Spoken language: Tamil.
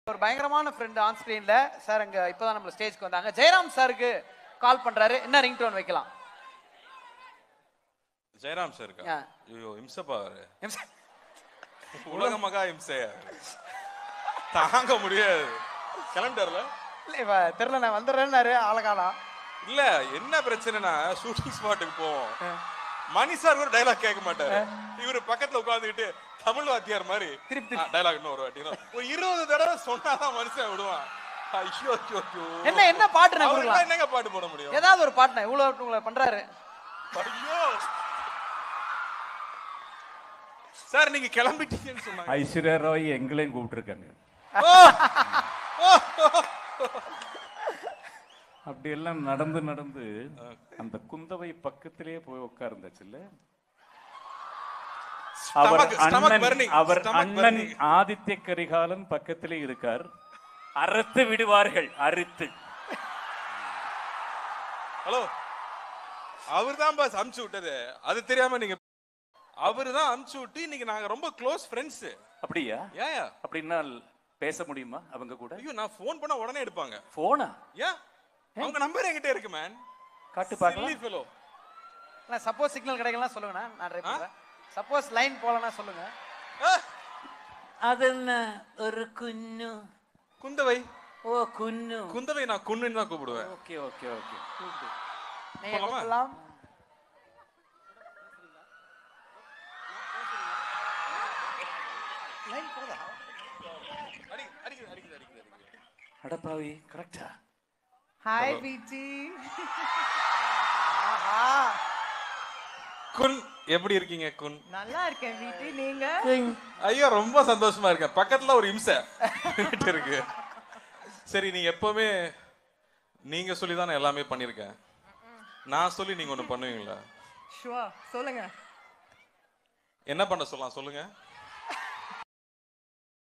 ஒரு பயங்கரமான ஃப்ரெண்ட் ஆன் ஸ்கிரீன்ல சார் அங்க இப்பதான் நம்ம ஸ்டேஜ்க்கு வந்தாங்க. ஜெயராம் சாருக்கு கால் பண்றாரு. என்ன ரிங் டோன் வைக்கலாம்? ஜெயராம் சார் ஐயோ இம்சப்பா உலக மகா இம்சையா தாங்க முடியாது. கிளம்பிட்டார்ல இல்ல தெரியல, நான் வந்துடுறேன்னாரு ஆளகாலம். இல்ல என்ன பிரச்சனைனா ஷூட்டிங் ஸ்பாட்டுக்கு போவோம். மணி சார் கூட டைலாக் கேட்க மாட்டாரு. இவரு பக்கத்துல உட்கார்ந்துகிட்டு தமிழ் வாத்தியார் மாதிரி திருப்பி டைலாக் இன்னும் ஒரு வாட்டி ஒரு 20 தடவை சொன்னாதான் மனுஷன் விடுவான். ஐயோ ஐயோ என்ன என்ன பாட்டு நான் கொடுக்கலாம்? என்னங்க பாட்டு போட முடியும்? ஏதாவது ஒரு பாட்டு இவ்வளவு உங்களை பண்றாரு. ஐயோ சார் நீங்க கிளம்பிட்டீங்கன்னு சொன்னாங்க. ஐஸ்வர்யா ராய் எங்களையும் கூப்பிட்டுருக்காங்க. அப்படி எல்லாம் நடந்து நடந்து அந்த குந்தவை பக்கத்திலேயே போய் உட்கார்ந்துச்சுல்ல. அவர் அண்ணன் ஆதித்ய கரிகாலன் பக்கத்திலே இருக்கார். அறுத்து விடுவார்கள், அறுத்து. ஹலோ, அவர்தான் பாஸ் அமுச்சு விட்டது. அது தெரியாம நீங்க அவருதான் அமுச்சு விட்டு இன்னைக்கு நாங்க ரொம்ப க்ளோஸ் ஃப்ரெண்ட்ஸ். அப்படியா? ஏயா அப்படின்னா பேச முடியுமா அவங்க கூட? ஐயோ நான் ஃபோன் பண்ணா உடனே எடுப்பாங்க. போனா? ஏன் அவங்க நம்பர் என்கிட்ட இருக்கு மேன். காட்டு பார்க்கலாம். நான் சப்போஸ் சிக்னல் கிடைக்கலாம் சொல்லுங்க, நான் ட்ரை பண்றேன். சப்போஸ் லைன் போலனா சொல்லுங்க. அதென்ன ஒரு குன்னு குந்தவை. ஓ குன்னு. குந்தவை நான் குன்னுன்னு தான் கூப்பிடுவேன். Okay okay okay. நீங்க கூப்பிடலாம். லைன் போதா? அடப்பாவி கரெக்ட்டா? Hi PG. ஆஹா குன் எப்படி இருக்கீங்க? குன் நல்லா இருக்கேன் பிஜி. நீங்க? ஐயோ ரொம்ப சந்தோஷமா இருக்கேன். பக்கத்துல ஒரு இம்சை இருக்கு. சரி நீங்க எப்பவுமே நீங்க சொல்லி தான் நான் எல்லாமே பண்ணிருக்கேன். நான் சொல்லி நீங்க ஒண்ணு பண்ணுவீங்களா? ஷுவர் சொல்லுங்க. என்ன பண்ண சொல்லலாம் சொல்லுங்க.